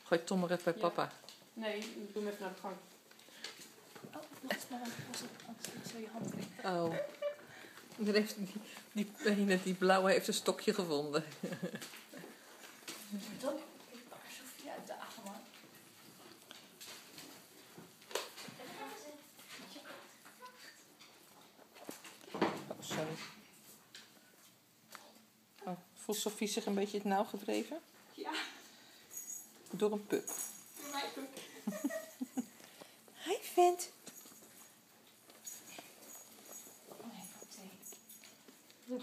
Gooi Tom maar even bij papa. Nee, ik doe hem even naar de gang. Oh, wacht maar, als je hand wringt. Oh. Dan heeft die benen, die blauwe heeft een stokje gevonden. Top. Ik pak Sofie uit de agema. Oh, sorry. Oh, voelt Sofie zich een beetje het nauw gedreven? Ja. Door een pup. Voor mij ook. Hi, vent. Oh nee, oké.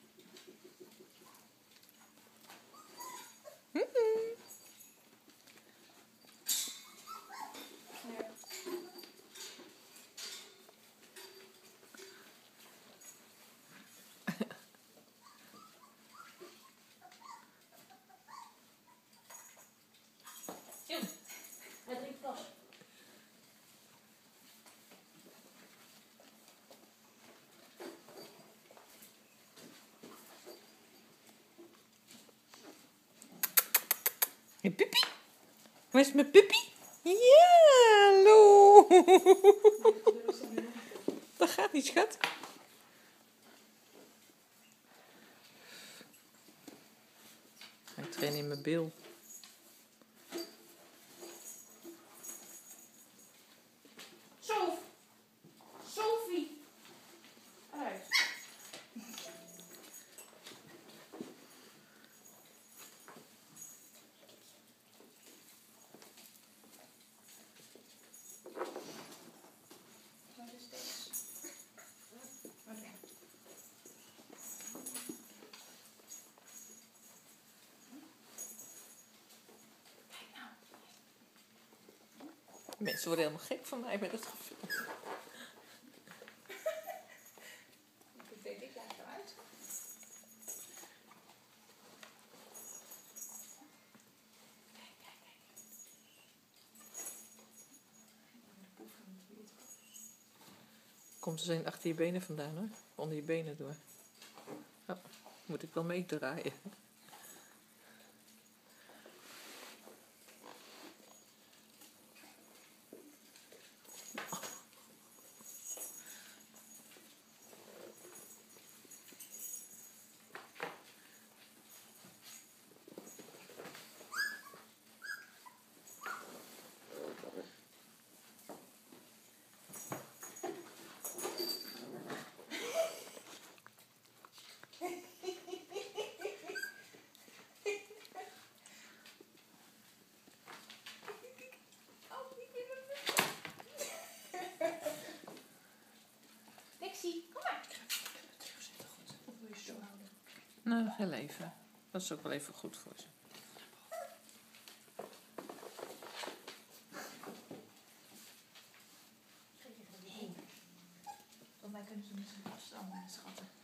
Hij drinkt pas. Mijn puppy? Waar is mijn puppy? Ja, hallo. Dat gaat niet, schat. Hij traint in mijn bil. Sophie! Uit. Wat is deze? Oké. Kijk nou. Mensen worden helemaal gek van mij met het gevoel. Ik deed dit later uit. Kijk, kijk, kijk. De poef van het wiet. Komt ze zijn achter je benen vandaan, hoor. Onder je benen door. Oh, moet ik wel meedraaien. Pixie, kom maar. Of wil je zo houden? Nou, heel even. Dat is ook wel even goed voor ze. Geef je van heen. Volgens mij kunnen ze niet zo vast staan, schatten.